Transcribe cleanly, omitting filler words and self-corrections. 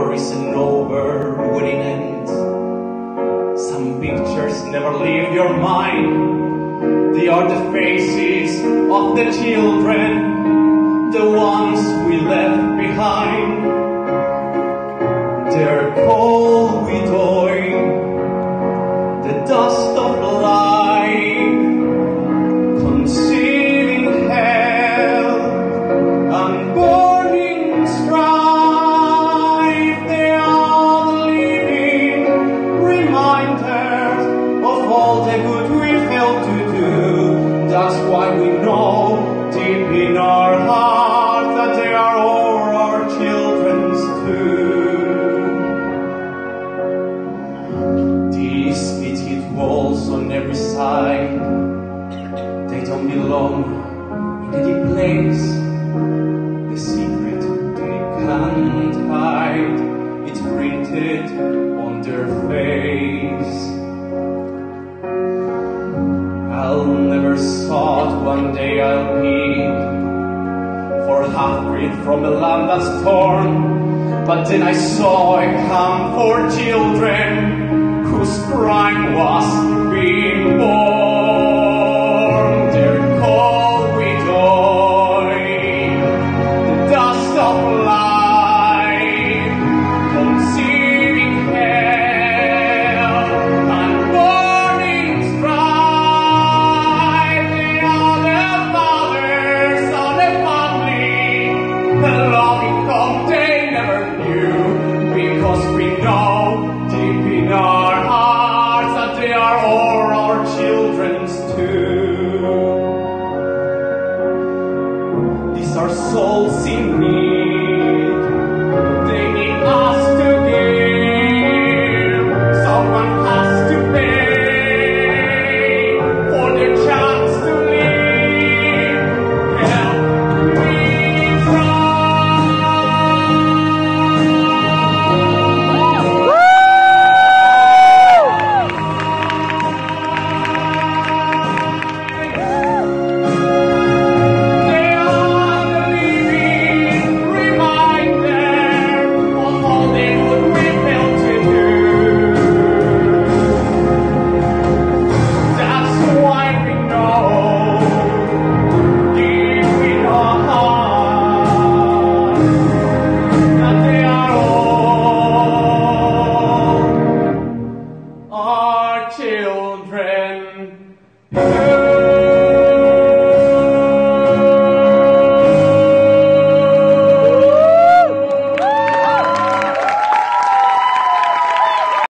War isn't over when it ends. Some pictures never leave your mind. They are the faces of the children, the ones we left behind. They're cold with oil, the dust of life, concealing hell and burning strife. They are the living reminders of all the good we failed to do. That's why we know deep in our heart that they are all our children's too. These pitted walls on every side, they don't belong in any place. The secret they can't hide, it's printed on their face. I'll never thought one day I'll be for half-breed from a land that's torn, but then I saw a camp for children whose crime was being born. They're cold with oil, the dust of life, concealing hell and burning strife. They are the fathers of the family, the loving home they never knew, because we know deep in our hearts that they are all our children's too. These are souls in